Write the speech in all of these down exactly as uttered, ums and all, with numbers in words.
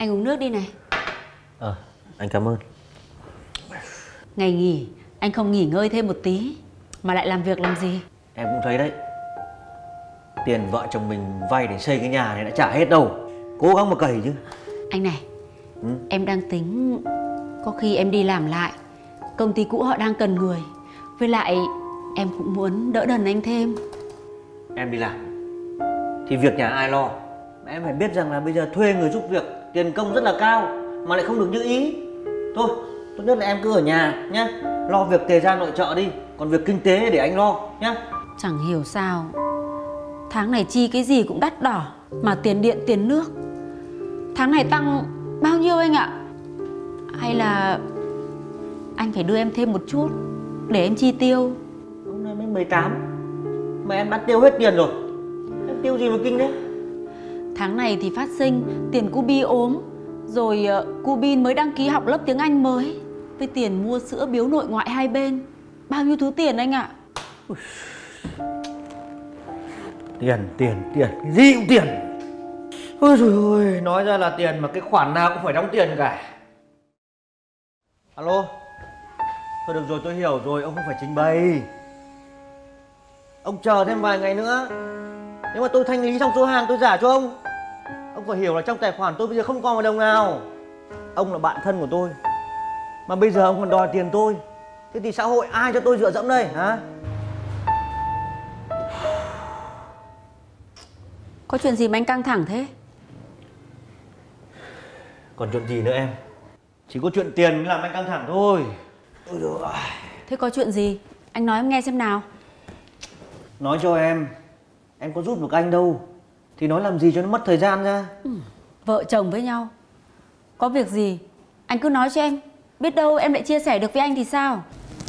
Anh uống nước đi này. Ờ, anh cảm ơn. Ngày nghỉ, anh không nghỉ ngơi thêm một tí mà lại làm việc làm gì? Em cũng thấy đấy. Tiền vợ chồng mình vay để xây cái nhà này đã trả hết đâu. Cố gắng mà cày chứ. Anh này, ừ? em đang tính có khi em đi làm lại. Công ty cũ họ đang cần người. Với lại em cũng muốn đỡ đần anh thêm. Em đi làm thì việc nhà ai lo. Em phải biết rằng là bây giờ thuê người giúp việc tiền công rất là cao mà lại không được như ý. Thôi, tốt nhất là em cứ ở nhà nhá. Lo việc tề ra nội trợ đi. Còn việc kinh tế để anh lo nhá. Chẳng hiểu sao tháng này chi cái gì cũng đắt đỏ. Mà tiền điện tiền nước tháng này tăng bao nhiêu anh ạ? Hay là anh phải đưa em thêm một chút để em chi tiêu? Hôm nay mới mười tám mà em đã tiêu hết tiền rồi. Em tiêu gì mà kinh đấy? Tháng này thì phát sinh tiền cu bi ốm. Rồi uh, cu bin mới đăng ký học lớp tiếng Anh mới. Với tiền mua sữa biếu nội ngoại hai bên. Bao nhiêu thứ tiền anh ạ? Tiền, tiền, tiền, cái gì cũng tiền. Ôi trời ơi, nói ra là tiền mà cái khoản nào cũng phải đóng tiền cả. Alo. Thôi được rồi, tôi hiểu rồi, ông không phải trình bày. Ông chờ thêm vài ngày nữa. Nếu mà tôi thanh lý xong số hàng tôi trả cho ông. Ông phải hiểu là trong tài khoản tôi bây giờ không còn một đồng nào. Ông là bạn thân của tôi mà bây giờ ông còn đòi tiền tôi. Thế thì xã hội ai cho tôi dựa dẫm đây hả? Có chuyện gì mà anh căng thẳng thế? Còn chuyện gì nữa em? Chỉ có chuyện tiền mới làm anh căng thẳng thôi. Ôi trời ơi. Thế có chuyện gì? Anh nói em nghe xem nào. Nói cho em. Em có giúp được anh đâu. Thì nói làm gì cho nó mất thời gian ra. ừ, Vợ chồng với nhau, có việc gì anh cứ nói cho em. Biết đâu em lại chia sẻ được với anh thì sao?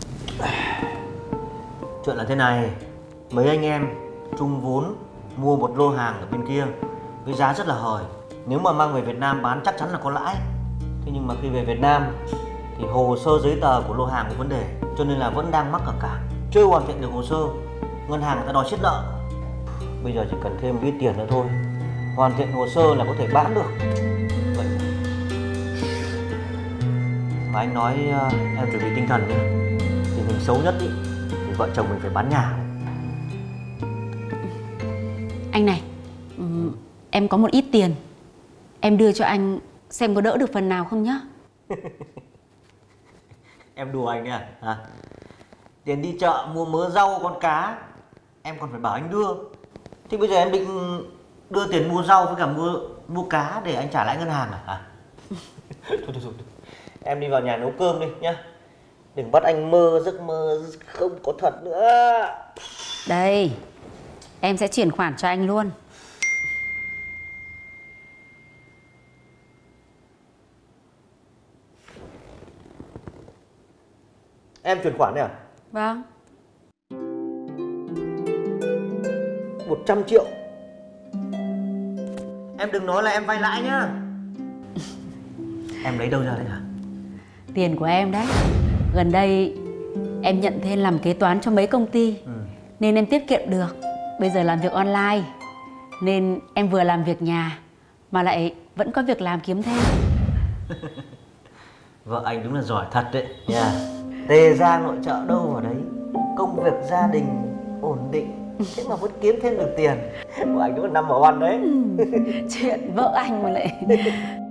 Chuyện là thế này. Mấy anh em chung vốn mua một lô hàng ở bên kia với giá rất là hời. Nếu mà mang về Việt Nam bán chắc chắn là có lãi. Thế nhưng mà khi về Việt Nam thì hồ sơ giấy tờ của lô hàng có vấn đề, cho nên là vẫn đang mắc ở cảng, chưa hoàn thiện được hồ sơ. Ngân hàng người ta đòi siết nợ. Bây giờ chỉ cần thêm một ít tiền nữa thôi, hoàn thiện hồ sơ là có thể bán được. Vậy mà anh nói uh, em chuẩn bị tinh thần nhé. Tình hình xấu nhất ý, thì vợ chồng mình phải bán nhà. Anh này, um, em có một ít tiền. Em đưa cho anh xem có đỡ được phần nào không nhá. Em đùa anh à? Hả? Tiền đi chợ mua mớ rau con cá em còn phải bảo anh đưa. Thì bây giờ em định đưa tiền mua rau với cả mua mua cá để anh trả lại ngân hàng à? Hả? Thôi, thôi, thôi. Em đi vào nhà nấu cơm đi nhá. Đừng bắt anh mơ giấc mơ không có thật nữa. Đây, em sẽ chuyển khoản cho anh luôn. Em chuyển khoản này à? Vâng. Một trăm triệu. Em đừng nói là em vay lãi nhá. Em lấy đâu ra đấy hả? Tiền của em đấy. Gần đây em nhận thêm làm kế toán cho mấy công ty. ừ. Nên em tiết kiệm được. Bây giờ làm việc online nên em vừa làm việc nhà mà lại vẫn có việc làm kiếm thêm. Vợ anh đúng là giỏi thật đấy nha. Tề ra nội trợ đâu vào đấy. Công việc gia đình ổn định, thế mà vẫn kiếm thêm được tiền. Của anh đúng là number one đấy. Chuyện vợ anh mà lại